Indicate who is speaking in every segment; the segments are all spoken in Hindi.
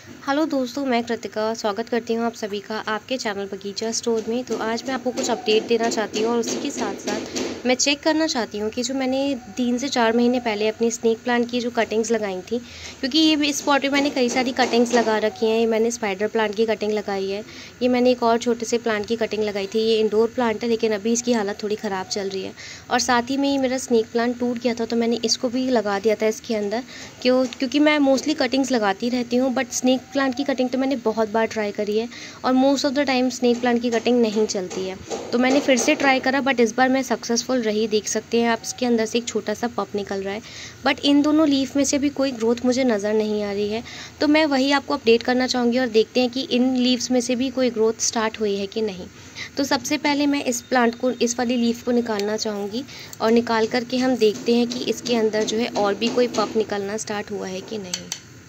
Speaker 1: हेलो दोस्तों, मैं कृतिका स्वागत करती हूँ आप सभी का आपके चैनल बगीचा स्टोर में। तो आज मैं आपको कुछ अपडेट देना चाहती हूँ और उसी के साथ साथ मैं चेक करना चाहती हूँ कि जो मैंने 3 से 4 महीने पहले अपनी स्नेक प्लांट की जो कटिंग्स लगाई थी, क्योंकि ये इस पॉट में मैंने कई सारी कटिंग्स लगा रखी हैं। ये मैंने स्पाइडर प्लांट की कटिंग लगाई है, ये मैंने एक और छोटे से प्लांट की कटिंग लगाई थी। ये इंडोर प्लांट है लेकिन अभी इसकी हालत थोड़ी ख़राब चल रही है। और साथ ही में ये मेरा स्नेक प्लांट टूट गया था तो मैंने इसको भी लगा दिया था इसके अंदर, क्योंकि मैं मोस्टली कटिंग्स लगाती रहती हूँ, बट स्नेक प्लांट की कटिंग तो मैंने बहुत बार ट्राई करी है और most of the time snake plant की कटिंग नहीं चलती है। तो मैंने फिर से ट्राई करा, बट इस बार मैं सक्सेसफुल रही। देख सकते हैं आप, इसके अंदर से एक छोटा सा पप निकल रहा है, बट इन दोनों लीफ में से भी कोई ग्रोथ मुझे नज़र नहीं आ रही है। तो मैं वही आपको अपडेट करना चाहूँगी और देखते हैं कि इन लीव्स में से भी कोई ग्रोथ स्टार्ट हुई है कि नहीं। तो सबसे पहले मैं इस प्लांट को, इस वाली लीफ को निकालना चाहूँगी और निकाल करके हम देखते हैं कि इसके अंदर जो है और भी कोई पप निकलना स्टार्ट हुआ है कि नहीं।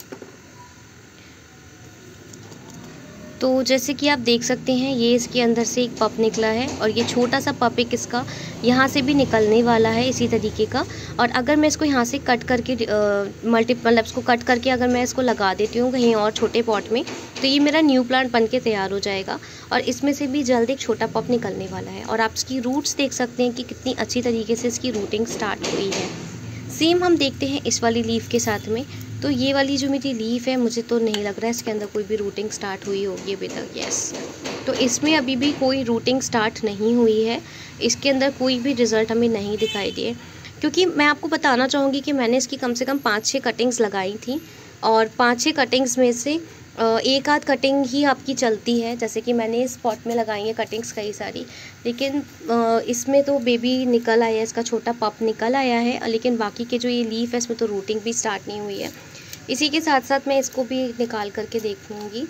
Speaker 1: तो जैसे कि आप देख सकते हैं, ये इसके अंदर से एक पप निकला है और ये छोटा सा पप एक इसका यहाँ से भी निकलने वाला है इसी तरीके का। और अगर मैं इसको यहाँ से कट करके मतलब इसको कट करके अगर मैं इसको लगा देती हूँ कहीं और छोटे पॉट में, तो ये मेरा न्यू प्लांट बन के तैयार हो जाएगा और इसमें से भी जल्द एक छोटा पप निकलने वाला है। और आप इसकी रूट्स देख सकते हैं कि कितनी अच्छी तरीके से इसकी रूटिंग स्टार्ट हुई है। सेम हम देखते हैं इस वाली लीफ के साथ में। तो ये वाली जो मेरी लीफ है, मुझे तो नहीं लग रहा है इसके अंदर कोई भी रूटिंग स्टार्ट हुई होगी अभी तक। यस, तो इसमें अभी भी कोई रूटिंग स्टार्ट नहीं हुई है, इसके अंदर कोई भी रिज़ल्ट हमें नहीं दिखाई दिए। क्योंकि मैं आपको बताना चाहूँगी कि मैंने इसकी कम से कम 5-6 कटिंग्स लगाई थी और 5-6 कटिंग्स में से एक आध कटिंग ही आपकी चलती है। जैसे कि मैंने इस पॉट में लगाई है कटिंग्स कई सारी, लेकिन इसमें तो बेबी निकल आया है, इसका छोटा पप निकल आया है, लेकिन बाकी के जो ये लीफ है इसमें तो रूटिंग भी स्टार्ट नहीं हुई है। इसी के साथ साथ मैं इसको भी निकाल करके देख लूँगी।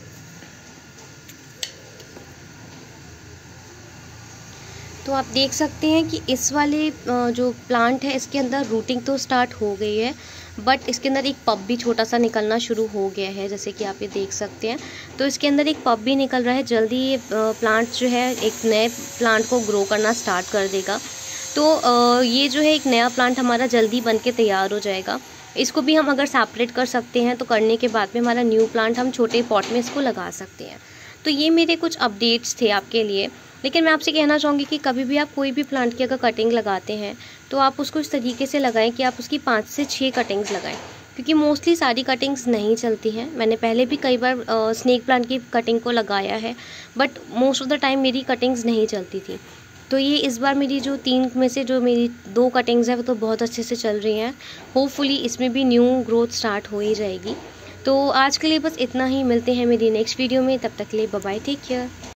Speaker 1: तो आप देख सकते हैं कि इस वाले जो प्लांट है इसके अंदर रूटिंग तो स्टार्ट हो गई है, बट इसके अंदर एक पप भी छोटा सा निकलना शुरू हो गया है, जैसे कि आप ये देख सकते हैं। तो इसके अंदर एक पप भी निकल रहा है। जल्दी ये प्लांट जो है एक नए प्लांट को ग्रो करना स्टार्ट कर देगा। तो ये जो है एक नया प्लांट हमारा जल्दी बन के तैयार हो जाएगा। इसको भी हम अगर सेपरेट कर सकते हैं तो करने के बाद में हमारा न्यू प्लांट हम छोटे पॉट में इसको लगा सकते हैं। तो ये मेरे कुछ अपडेट्स थे आपके लिए। लेकिन मैं आपसे कहना चाहूँगी कि कभी भी आप कोई भी प्लांट की अगर कटिंग लगाते हैं तो आप उसको इस तरीके से लगाएं कि आप उसकी 5 से 6 कटिंग्स लगाएं, क्योंकि मोस्टली सारी कटिंग्स नहीं चलती हैं। मैंने पहले भी कई बार स्नेक प्लांट की कटिंग को लगाया है, but most of the time मेरी कटिंग्स नहीं चलती थी। तो ये इस बार मेरी जो 3 में से जो मेरी 2 कटिंग्स हैं वो तो बहुत अच्छे से चल रही हैं। होपफुली इसमें भी न्यू ग्रोथ स्टार्ट हो ही जाएगी। तो आज के लिए बस इतना ही। मिलते हैं मेरी नेक्स्ट वीडियो में, तब तक के लिए बाय बाय, टेक केयर।